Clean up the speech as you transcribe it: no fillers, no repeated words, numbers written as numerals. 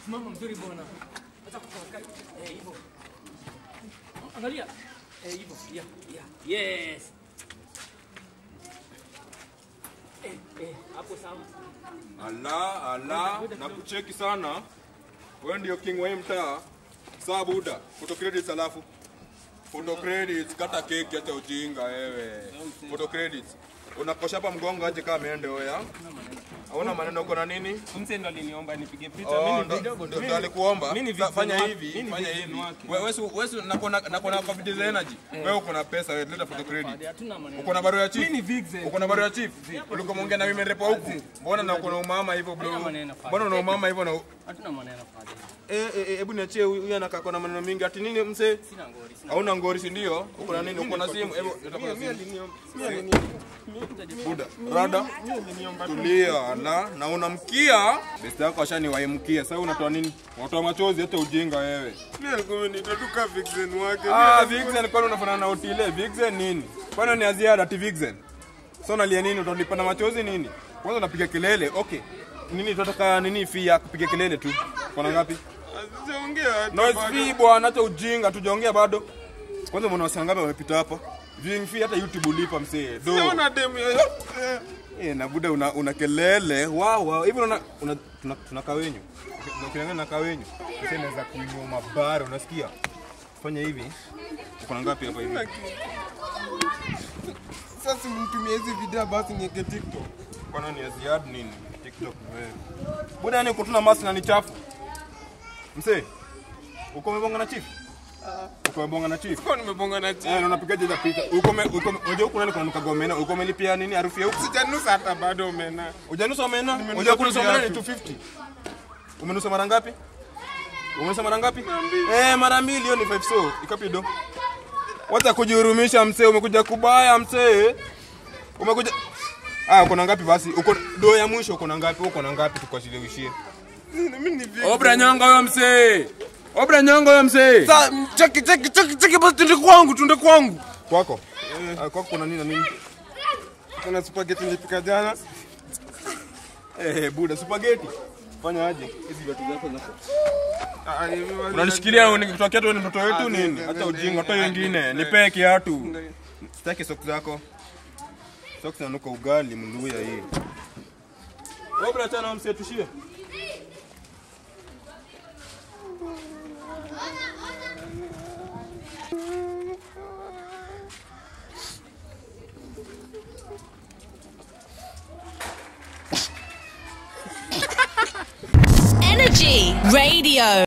Mama mzuri bwana. Acha kutoka. Hivyo. Angalia. Hivyo. Yeah. Yes. Hapo sawa. Ala, nakucheki sana. Wewe ndio king wa mtaa. Sawa buda. Photo credits alafu. Photo credits kata keki hata ujinga wewe. Photo credits. Unakosha hapa mgongo aje kama ameende oya. Hauna maneno uko na nini? Mse ndo aliniomba nipige picha. Mimi vidogo ndio alikuomba. Fanya hivi. Wewe nakona confidence energy. Wewe uko na pesa, wewe leta photo credit. Uko na barua ya chief. Mimi Vixen. Uko na barua ya chief. Ulikuwa muongea na women rep huku. Mbona na uko na umama hivyo bro? Mbona una umama hivyo na hatuna maneno fadhi. Hebu niachie huyu anakaa kwa maneno mingi. Ati nini mse? Sina ngori. Hauna ngori si ndio? Uko na nini? Uko na simu? Hebu nitakupa simu. Buda, rada, tulia na unamkia besti yako ashaniwaimkia. Sasa unatoa nini? Unatoa machozi hata ujinga wewe. Mimi alikuwa nitatuka Vixen wake. Vixen kwani unafanana na Otile? Vixen nini? Kwani ni aziada ati Vixen? Sasa unalia nini? Utalipa na machozi nini? Kwanza unapiga kelele. Okay. Nini tunataka nini fee ya kupiga kelele tu? Kuna ngapi? Sijaongea. Noise fee bwana, hata ujinga tujaongea bado. Kwanza mbona wasangapi wamepita hapa? Viewing fee hata YouTube ulipa msee. Siona demu na buda una kelele. Wow. Hivi tunakaa wenyu. Ukiangana na kawenyu. Sasa inaweza kuinua mabara, unasikia? Fanya hivi. Uko na ngapi hapa hivi? Sasa mtumie hizi video basi niweke TikTok. Kwa nini aziad nini? TikTok wewe. Buda yani uko tuna mask na ni chafu. Msee. Uko umebonga na chief? Uko umebonga na chief? Kwa nimebonga na chief. Unapigaje za picha? Unajua uko nani kunanuka gomena? Uko umelipia nini harufu ya huko? Sijanusa hata bado omena. Hujanusa omena? Unajua kunusa omena ni 250. Umenusa mara ngapi? Umenusa mara ngapi? Mara 2 hiyo ni 5 so. Ikapi do. Wacha kujihurumisha msee, umekuja kubaya msee. Umekuja uko na ngapi basi? Uko do ya mwisho uko na ngapi? Uko na ngapi tukwashilewishie? Mimi ni Vixen. Obra nyanga wewe msee. Obra nyanga wewe msee. Sasa cheki basi tunde kwangu. Kwako? Kwako kuna nini na nini? Kuna spaghetti nilipika jana. Buda spaghetti. Fanya aje? Hizi vitu zako zako. Unanishikilia nikitokea tu ni mtoto wetu nini? Hata ujinga hata wengine. Nipe kiatu. Sitaki socks zako. Socks nanuka ugali mluya hii. Obra tena msee tushie. Energy Radio.